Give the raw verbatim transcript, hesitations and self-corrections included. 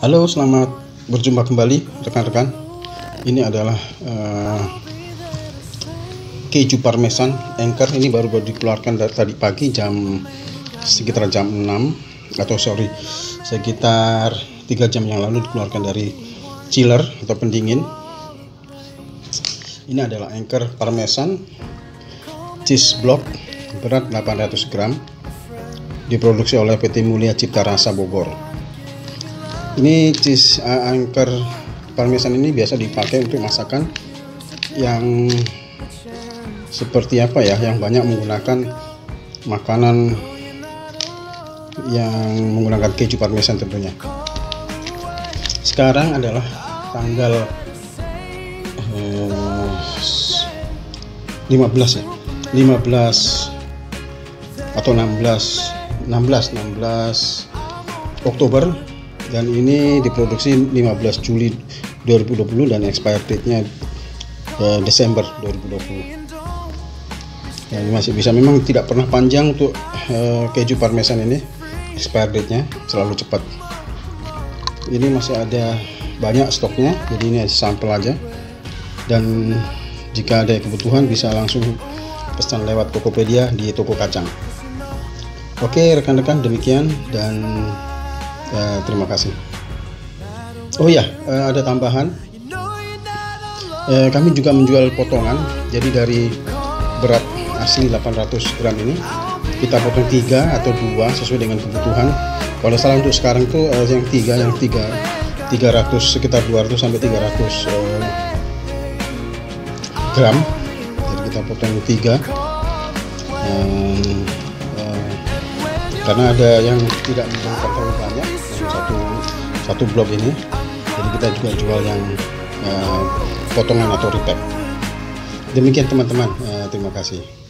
Halo, selamat berjumpa kembali rekan-rekan. Ini adalah uh, keju parmesan Anchor. Ini baru baru dikeluarkan dari tadi pagi jam sekitar jam enam atau sorry sekitar tiga jam yang lalu dikeluarkan dari chiller atau pendingin. Ini adalah Anchor parmesan cheese block berat delapan ratus gram, diproduksi oleh P T Mulia Cipta Rasa Bogor. Ini cheese uh, Anchor parmesan ini biasa dipakai untuk masakan yang seperti apa ya, yang banyak menggunakan makanan yang menggunakan keju parmesan tentunya. Sekarang adalah tanggal eh, lima belas ya, lima belas atau enam belas Oktober, dan ini diproduksi lima belas Juli dua ribu dua puluh dan expired date-nya eh, Desember dua ribu dua puluh. Ya, masih bisa, memang tidak pernah panjang untuk eh, keju parmesan ini, expired date-nya selalu cepat. Ini masih ada banyak stoknya, jadi ini sampel aja, dan jika ada kebutuhan bisa langsung pesan lewat Tokopedia di Toko Kacang. Oke rekan-rekan, demikian dan uh, terima kasih. Oh ya, uh, ada tambahan, uh, kami juga menjual potongan. Jadi dari berat asli delapan ratus gram ini kita potong tiga atau dua sesuai dengan kebutuhan. Kalau salah untuk sekarang tuh uh, yang tiga yang tiga tiga ratus, sekitar dua ratus sampai tiga ratus uh, gram. Jadi kita potong tiga. Um, karena ada yang tidak menggunakan terlalu banyak dalam satu satu blok ini, jadi kita juga jual yang uh, potongan atau repack. Demikian teman-teman, uh, terima kasih.